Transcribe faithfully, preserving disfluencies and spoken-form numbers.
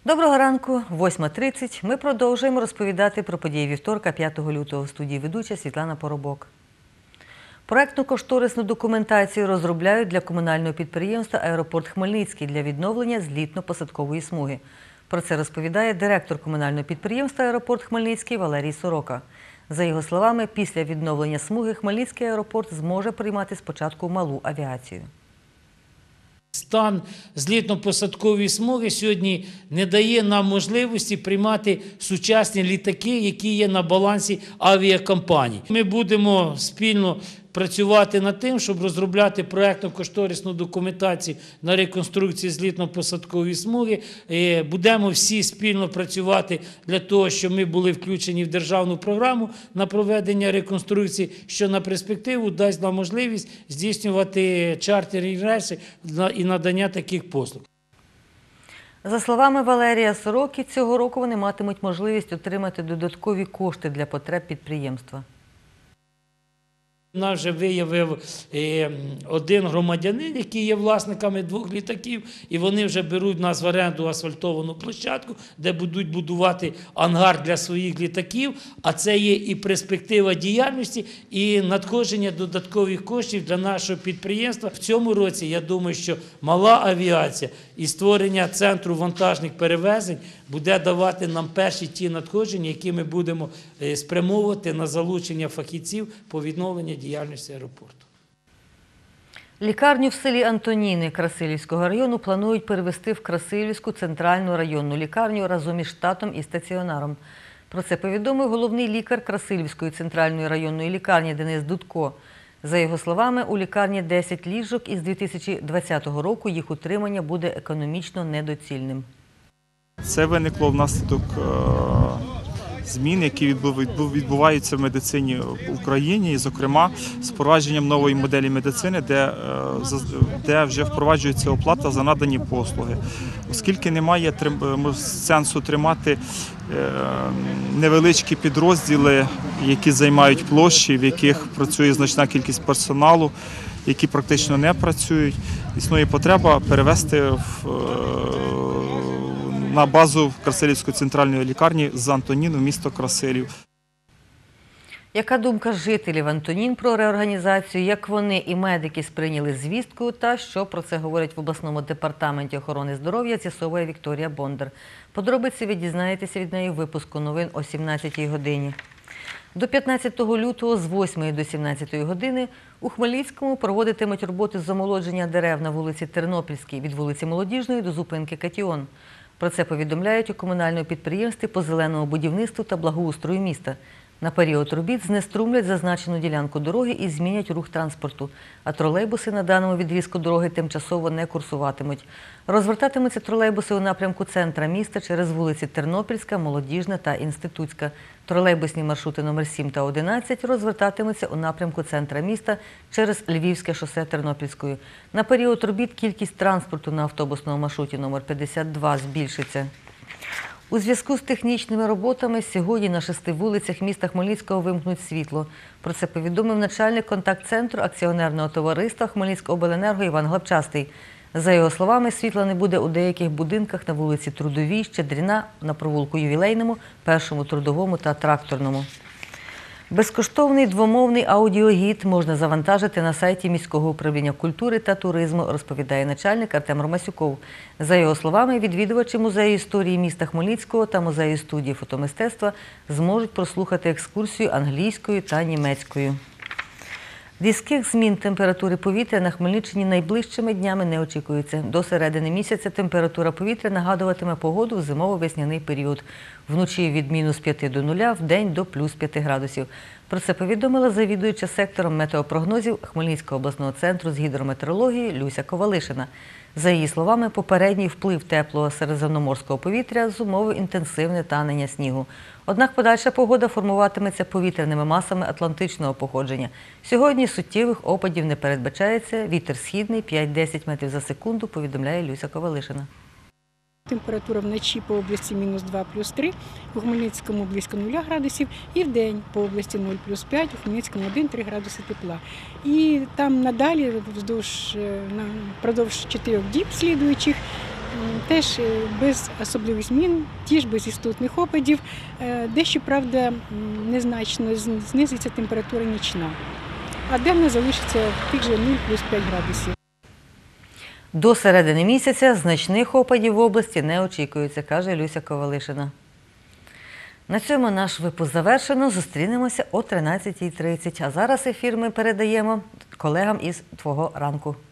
Доброго ранку, восьма тридцять. Ми продовжуємо розповідати про події вівторка, п'ятого лютого. В студії ведуча Світлана Поробок. Проектно-кошторисну документацію розробляють для комунального підприємства «Аеропорт Хмельницький» для відновлення злітно-посадкової смуги. Про це розповідає директор комунального підприємства «Аеропорт Хмельницький» Валерій Сорока. За його словами, після відновлення смуги Хмельницький аеропорт зможе приймати спочатку малу авіацію. Стан злітно-посадкової смуги сьогодні не дає нам можливості приймати сучасні літаки, які є на балансі авіакомпаній. Ми будемо спільно працювати над тим, щоб розробляти проектно-кошторисну документацію на реконструкцію злітно-посадкової смуги. Будемо всі спільно працювати для того, щоб ми були включені в державну програму на проведення реконструкції, що на перспективу дасть нам можливість здійснювати чартерні рейси і надання таких послуг. За словами Валерія Сороки, цього року вони матимуть можливість отримати додаткові кошти для потреб підприємства. Нас вже виявив один громадянин, який є власниками двох літаків, і вони вже беруть в нас в оренду асфальтовану площадку, де будуть будувати ангар для своїх літаків, а це є і перспектива діяльності, і надходження додаткових коштів для нашого підприємства. В цьому році, я думаю, що мала авіація і створення центру вантажних перевезень буде давати нам перші ті надходження, які ми будемо спрямовувати на залучення фахівців по відновленню діяльності аеропорту. Лікарню в селі Антоніни Красилівського району планують перевести в Красилівську центральну районну лікарню разом із штатом і стаціонаром. Про це повідомив головний лікар Красилівської центральної районної лікарні Денис Дудко. За його словами, у лікарні десять ліжок, і з дві тисячі двадцятого року їх утримання буде економічно недоцільним. Це виникло внаслідок змін, які відбуваються в медицині в Україні, і, зокрема, з впровадженням нової моделі медицини, де, де вже впроваджується оплата за надані послуги. Оскільки немає сенсу тримати невеличкі підрозділи, які займають площі, в яких працює значна кількість персоналу, які практично не працюють, існує потреба перевести в на базу Красилівської центральної лікарні з Антоніну в місто Красилів. Яка думка жителів Антонін про реорганізацію, як вони і медики сприйняли звістку та що про це говорять в обласному департаменті охорони здоров'я, з'ясовує Вікторія Бондар. Подробиці ви дізнаєтеся від неї в випуску новин о сімнадцятій годині. До п'ятнадцятого лютого з восьмої до сімнадцятої години у Хмельницькому проводитимуть роботи з омолодження дерев на вулиці Тернопільській від вулиці Молодіжної до зупинки Катіон. Про це повідомляють у комунальному підприємстві по зеленому будівництву та благоустрою міста. На період робіт знеструмлять зазначену ділянку дороги і змінять рух транспорту, а тролейбуси на даному відрізку дороги тимчасово не курсуватимуть. Розвертатимуться тролейбуси у напрямку центра міста через вулиці Тернопільська, Молодіжна та Інститутська. Тролейбусні маршрути номер сім та одинадцять розвертатимуться у напрямку центра міста через Львівське шосе Тернопільською. На період робіт кількість транспорту на автобусному маршруті номер п'ятдесят два збільшиться. У зв'язку з технічними роботами сьогодні на шести вулицях міста Хмельницького вимкнуть світло. Про це повідомив начальник контакт-центру акціонерного товариства «Хмельницькобленерго» Іван Глапчастий. За його словами, світла не буде у деяких будинках на вулиці Трудовій, Щедріна, на провулку Ювілейному, Першому Трудовому та Тракторному. Безкоштовний двомовний аудіогід можна завантажити на сайті міського управління культури та туризму, розповідає начальник Артем Ромасюков. За його словами, відвідувачі музею історії міста Хмельницького та музею студії фотомистецтва зможуть прослухати екскурсію англійською та німецькою. Різких змін температури повітря на Хмельниччині найближчими днями не очікується. До середини місяця температура повітря нагадуватиме погоду в зимово-весняний період. Вночі від мінус п'яти до нуля, вдень до плюс п'яти градусів. Про це повідомила завідуюча сектором метеопрогнозів Хмельницького обласного центру з гідрометеорології Люся Ковалишина. За її словами, попередній вплив теплого середземноморського повітря зумовив інтенсивне танення снігу. Однак подальша погода формуватиметься повітряними масами атлантичного походження. Сьогодні суттєвих опадів не передбачається. Вітер східний п'ять-десять метрів за секунду, повідомляє Люся Ковалишина. Температура вночі по області мінус два плюс три, у Хмельницькому близько нуля градусів, і вдень по області нуль плюс п'ять, у Хмельницькому один-три градуси тепла. І там надалі, вздовж, впродовж чотирьох діб слідуючих, теж е, без особливих змін, ті ж без істотних опадів. Е, Дещо, правда, м, незначно з- знизиться температура нічна, а денна залишиться в тих же нуль плюс п'ять градусів. До середини місяця значних опадів в області не очікується, каже Люся Ковалишина. На цьому наш випуск завершено. Зустрінемося о тринадцятій тридцять. А зараз ефір ми передаємо колегам із «Твого ранку».